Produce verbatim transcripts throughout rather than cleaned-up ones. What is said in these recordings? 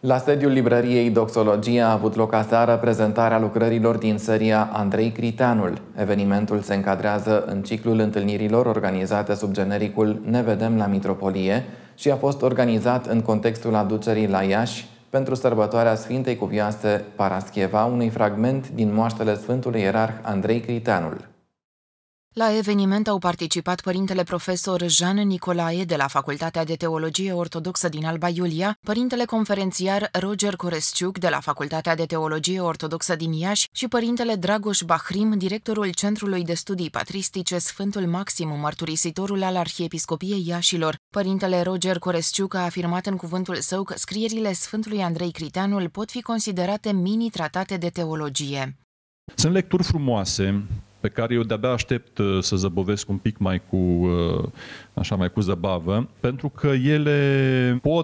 La sediul librăriei Doxologia a avut loc aseară prezentarea lucrărilor din seria Andrei Criteanul. Evenimentul se încadrează în ciclul întâlnirilor organizate sub genericul Ne vedem la Mitropolie și a fost organizat în contextul aducerii la Iași pentru sărbătoarea Sfintei Cuvioase Parascheva, unui fragment din moaștele Sfântului Ierarh Andrei Criteanul. La eveniment au participat părintele profesor Jean Nicolae de la Facultatea de Teologie Ortodoxă din Alba Iulia, părintele conferențiar Roger Coresciuc de la Facultatea de Teologie Ortodoxă din Iași și părintele Dragoș Bahrim, directorul Centrului de Studii Patristice Sfântul Maxim, mărturisitorul al Arhiepiscopiei Iașilor. Părintele Roger Coresciuc a afirmat în cuvântul său că scrierile Sfântului Andrei Criteanul pot fi considerate mini-tratate de teologie. Sunt lecturi frumoase pe care eu de-abia aștept să zăbovesc un pic mai cu, așa, mai cu zăbavă, pentru că ele pot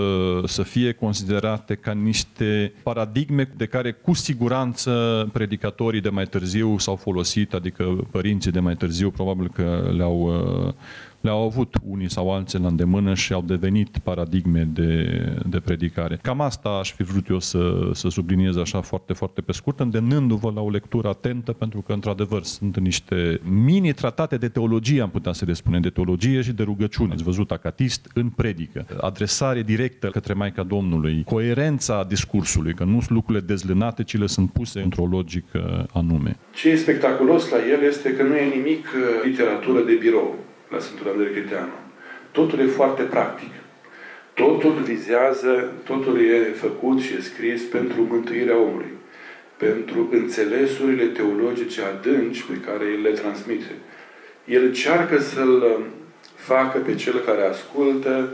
să fie considerate ca niște paradigme de care cu siguranță predicatorii de mai târziu s-au folosit, adică părinții de mai târziu probabil că le-au le-au avut unii sau alții la îndemână și au devenit paradigme de, de predicare. Cam asta aș fi vrut eu să, să subliniez așa foarte, foarte pe scurt, îndemnându-vă la o lectură atentă, pentru că, într-adevăr, sunt niște mini-tratate de teologie, am putea să le spunem, de teologie și de rugăciune. Ați văzut acatist în predică, adresare directă către Maica Domnului, coerența discursului, că nu sunt lucrurile dezlânate, ci le sunt puse într-o logică anume. Ce e spectaculos la el este că nu e nimic literatură de birou la Sfântul Andrei Criteanul. Totul e foarte practic. Totul vizează, totul e făcut și e scris pentru mântuirea omului, pentru înțelesurile teologice adânci pe care el le transmite. El încearcă să-l facă pe cel care ascultă,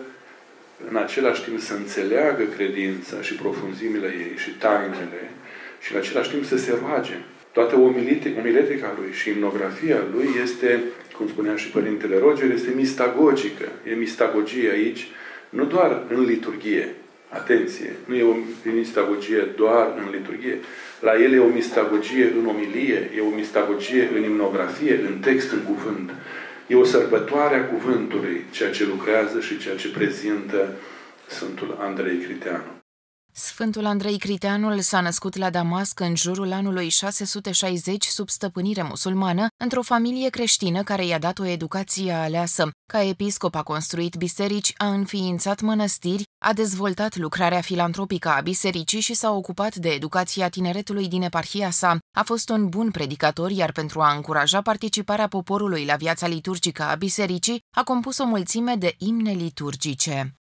în același timp să înțeleagă credința și profunzimile ei și tainele și în același timp să se roage. Toată omiletica lui și imnografia lui este, cum spunea și Părintele Roger, este mistagogică. E mistagogie aici, nu doar în liturghie. Atenție! Nu e o mistagogie doar în liturghie. La el e o mistagogie în omilie, e o mistagogie în imnografie, în text, în cuvânt. E o sărbătoare a cuvântului, ceea ce lucrează și ceea ce prezintă Sfântul Andrei Criteanul. Sfântul Andrei Criteanul s-a născut la Damasc în jurul anului șase sute șaizeci sub stăpânire musulmană, într-o familie creștină care i-a dat o educație aleasă. Ca episcop a construit biserici, a înființat mănăstiri, a dezvoltat lucrarea filantropică a bisericii și s-a ocupat de educația tineretului din eparhia sa. A fost un bun predicator, iar pentru a încuraja participarea poporului la viața liturgică a bisericii, a compus o mulțime de imne liturgice.